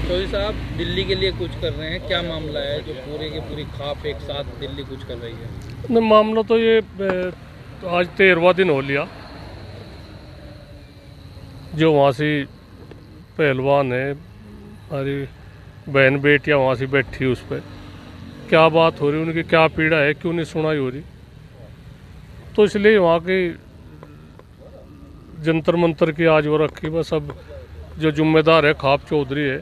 चौधरी साहब दिल्ली के लिए कुछ कर रहे हैं, क्या मामला है जो पूरे की पूरी खाप एक साथ दिल्ली कुछ कर रही है? नहीं, मामला तो ये आज 13वां दिन हो लिया जो वहाँ से पहलवान है, हमारी बहन बेटियाँ वहाँ से बैठी उस पर क्या बात हो रही, उनकी क्या पीड़ा है, क्यों नहीं सुनाई हो रही। तो इसलिए वहाँ की जंतर मंतर की आज वो रखी। बस अब जो जिम्मेदार है खाप चौधरी है,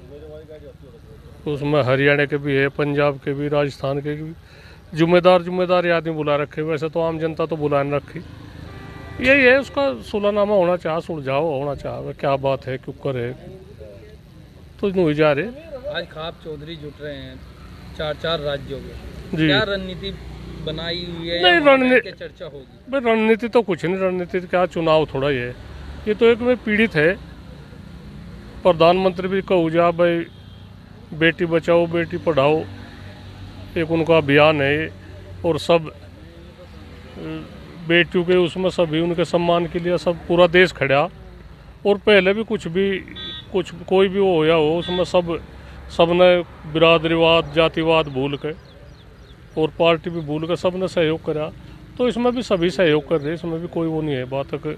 उसमें हरियाणा के भी है, पंजाब के भी, राजस्थान के भी जिम्मेदार आदमी बुला रखे। वैसे तो आम जनता तो बुला नहीं रखी। यही है, उसका सुलहनामा होना चाहे, सुलझाव होना चाहे, क्या बात है, क्यों करे, तो नहीं जा रहे। आज खाप चौधरी जुट रहे हैं 4 राज्यों के, जी क्या रणनीति बनाई हुई है? नहीं, रणनीति चर्चा होगी। भाई रणनीति तो कुछ नहीं, रणनीति क्या, चुनाव थोड़ा ही है। ये तो एक में पीड़ित है। प्रधानमंत्री भी कहू जा भाई बेटी बचाओ बेटी पढ़ाओ, एक उनका अभियान है। और सब बेटियों के उसमें सभी उनके सम्मान के लिए सब पूरा देश खड़ा। और पहले भी कुछ कोई भी हो या हो, उसमें सब ने बिरादरीवाद जातिवाद भूल के और पार्टी भी भूल के सब ने सहयोग करा। तो इसमें भी सभी सहयोग कर रहे, इसमें भी कोई वो नहीं है बात के।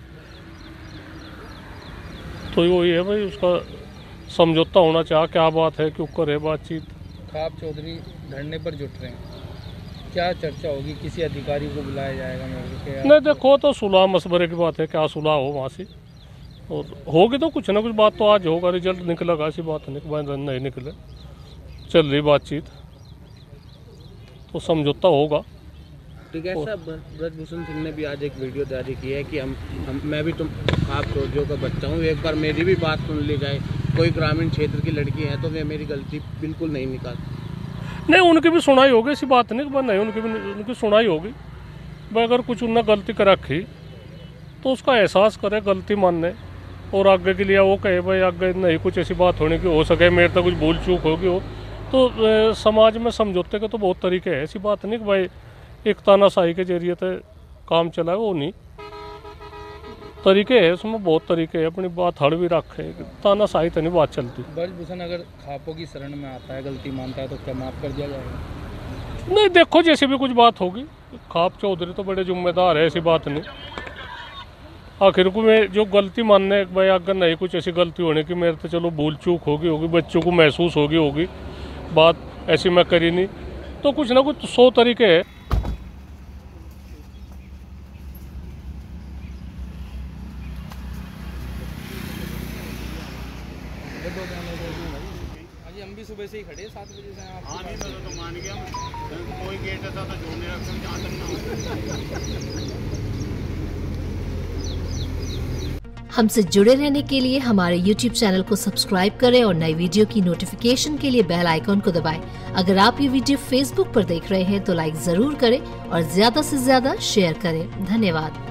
तो वही है भाई, उसका समझौता होना चाहे, क्या बात है, क्यों करे बातचीत। खाप चौधरी धरने पर जुट रहे हैं, क्या चर्चा होगी? किसी अधिकारी को बुलाया जाएगा? नहीं देखो, तो सुलह मशवरे की बात है, क्या सुलह हो वहाँ से, और होगी तो कुछ ना कुछ बात तो आज होगा, रिजल्ट निकलेगा, ऐसी बात नहीं निकले, चल रही बातचीत, तो समझौता होगा। ठीक है साहब, ब्रजभूषण सिंह ने भी आज एक वीडियो जारी की है कि मैं भी खाप चौधरी का बच्चा हूँ, एक बार मेरी भी बात सुन ली जाए, कोई ग्रामीण क्षेत्र की लड़की है तो वे मेरी गलती बिल्कुल नहीं निकालती। नहीं, उनकी भी सुनाई होगी, ऐसी बात नहीं, उनकी सुनाई होगी भाई। अगर कुछ उनने गलती कर रखी तो उसका एहसास करे, गलती मानने, और आगे के लिए वो कहे भाई आगे नहीं कुछ ऐसी बात होने की हो सके, मेरे तो कुछ भूल चूक होगी हो, तो समाज में समझौते के तो बहुत तरीके हैं। ऐसी बात नहीं कि भाई एक तानाशाही के जरिए से काम चला है, वो नहीं, तरीके है उसमें, बहुत तरीके हैं, अपनी बात हड़ भी रखे, तानाशाही तो नहीं बात चलती। ब्रजभूषण अगर खापों की शरण में आता है, गलती मानता है, तो क्या माफ कर दिया जाएगा? नहीं देखो, जैसे भी कुछ बात होगी, खाप चौधरी तो बड़े जिम्मेदार है, ऐसी बात नहीं। आखिर को में जो गलती मानने भाई, अगर नहीं कुछ ऐसी गलती होने की मेरे तो चलो भूल चूक होगी, बच्चों को महसूस होगी बात ऐसी मैं करी नहीं, तो कुछ ना कुछ 100 तरीके है। हम भी सुबह से ही खड़े 7 बजे से। आप हाँ नहीं, मैं तो मान गया, कोई गेट ऐसा तो जोड़ने रखते जहाँ तक ना हो। हमसे जुड़े रहने के लिए हमारे YouTube चैनल को सब्सक्राइब करें और नई वीडियो की नोटिफिकेशन के लिए बेल आइकॉन को दबाएं। अगर आप ये वीडियो Facebook पर देख रहे हैं तो लाइक जरूर करें और ज्यादा से ज्यादा शेयर करें। धन्यवाद।